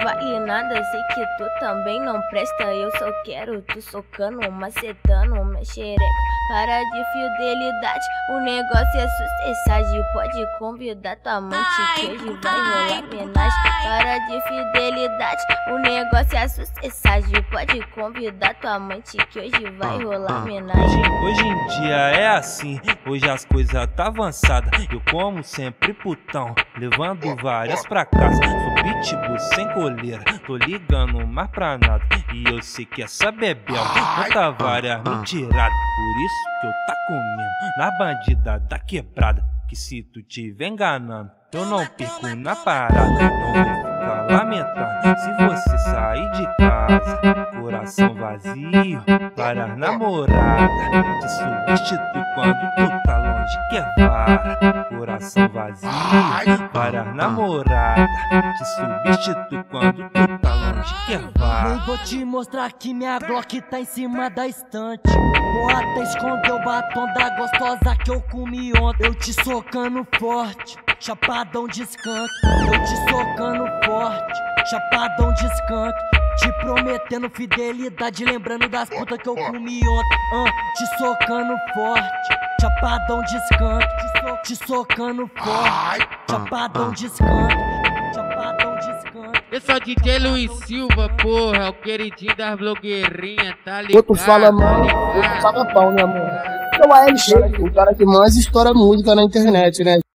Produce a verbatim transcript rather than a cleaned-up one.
vale nada, sei que tu também não presta. Eu só quero tu socando, macetando, minha xereca. Para de fidelidade, o negócio é sucessagem. Pode convidar tua amante que hoje vai rolar homenagem. Para de fidelidade, o negócio é sucessagem. Pode convidar tua amante que hoje vai rolar homenagem. Hoje em dia é assim, hoje as coisas tá avançada. Eu como sempre putão, levando várias pra casa. Sou pitbull sem coleira, tô ligando mais pra nada. E eu sei que essa bebela conta várias mentiradas. Por isso que eu tá comendo na bandida da quebrada. Que se tu tiver enganando, eu não perco na parada. Não vou ficar lamentando se você sair de casa. Coração vazio, várias namoradas. Te substitui quando tu tá longe que é vara. Coração vazio, várias namoradas. Te substitui quando tu tá longe que é vara. Nem vou te mostrar que minha Glock tá em cima da estante. Vou até esconder o batom da gostosa que eu comi ontem. Eu te socando forte, chapadão de skunk. Eu te socando forte, chapadão de skunk. Te prometendo fidelidade, lembrando das putas que eu comi ontem. uh, Te socando forte, chapadão de skunk. Te, so te socando forte, chapadão de skunk. Chapadão de skunk. Eu sou D J Luiz Silva, porra, o queridinho das blogueirinhas, tá ligado? Outro fala mal, outro paga pau, né, amor? Então a L G, o cara que mais estoura música na internet, né?